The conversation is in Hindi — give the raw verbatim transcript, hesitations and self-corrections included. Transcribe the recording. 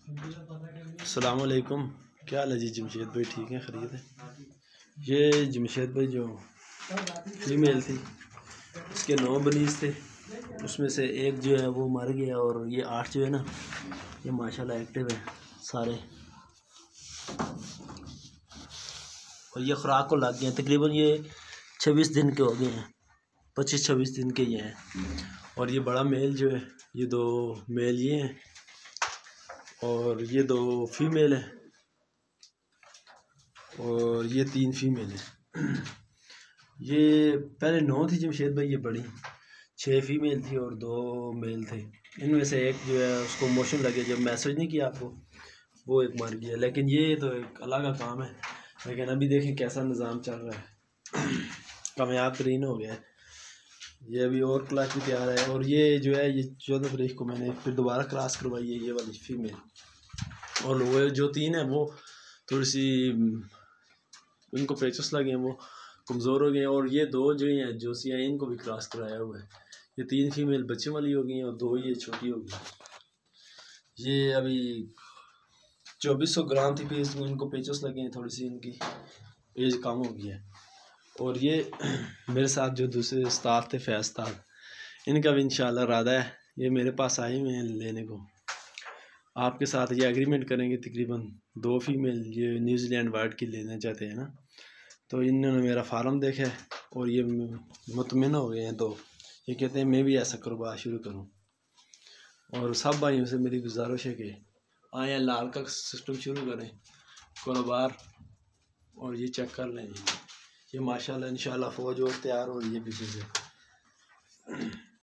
अस्सलाम वालेकुम। क्या हाल है जी जमशेद भाई, ठीक है, खरीद है। ये जमशेद भाई जो फीमेल थी उसके नौ बनीज थे, उसमें से एक जो है वो मर गया और ये आठ जो है ना ये माशाल्लाह एक्टिव है सारे, और ये खुराक को लग गए हैं। तकरीबन ये छब्बीस दिन के हो गए हैं, पच्चीस छब्बीस दिन के ये हैं। और ये बड़ा मेल जो है, ये दो मेल ये हैं और ये दो फीमेल है और ये तीन फीमेल है। ये पहले नौ थी जमशेद भाई, ये बड़ी छः फीमेल थी और दो मेल थे। इनमें से एक जो है उसको मोशन लगे, जब मैसेज नहीं किया आपको वो एक मर गया। लेकिन ये तो एक अलग का काम है। लेकिन अभी देखें कैसा निज़ाम चल रहा है, कामयाब तरीन हो गया है। ये अभी और क्लास भी तैयार है। और ये जो है ये चौदह तारीख को मैंने फिर दोबारा क्लास करवाई है, ये वाली फीमेल। और वो जो तीन है वो थोड़ी सी इनको पेचस लगे हैं, वो कमज़ोर हो गए हैं। और ये दो जो हैं जो सी हैं इनको भी क्रॉस कराया हुआ है। ये तीन फीमेल बच्चे वाली हो गई हैं और दो ये छोटी हो गई। ये अभी चौबीस सौ ग्राम थी, फिर इनको पेचस लगे हैं, थोड़ी सी इनकी एज कम हो गई है। और ये मेरे साथ जो दूसरे उस्ताद थे फैज़ उस्ताद, इनका भी इंशाल्लाह इरादा है, ये मेरे पास आए हुए हैं लेने को। आपके साथ ये एग्रीमेंट करेंगे, तकरीबन दो फीमेल ये न्यूजीलैंड वाइट की लेना चाहते हैं ना। तो इन्होंने मेरा फार्म देखा है और ये मुतमिन हो गए हैं, तो ये कहते हैं मैं भी ऐसा कारोबार शुरू करूं। और सब भाइयों से मेरी गुजारिश है कि आए लाल का सिस्टम शुरू करें कारोबार। और ये चेक कर लें, ये माशाल्लाह इंशाल्लाह फ़ौज और तैयार हो रही है पीछे से।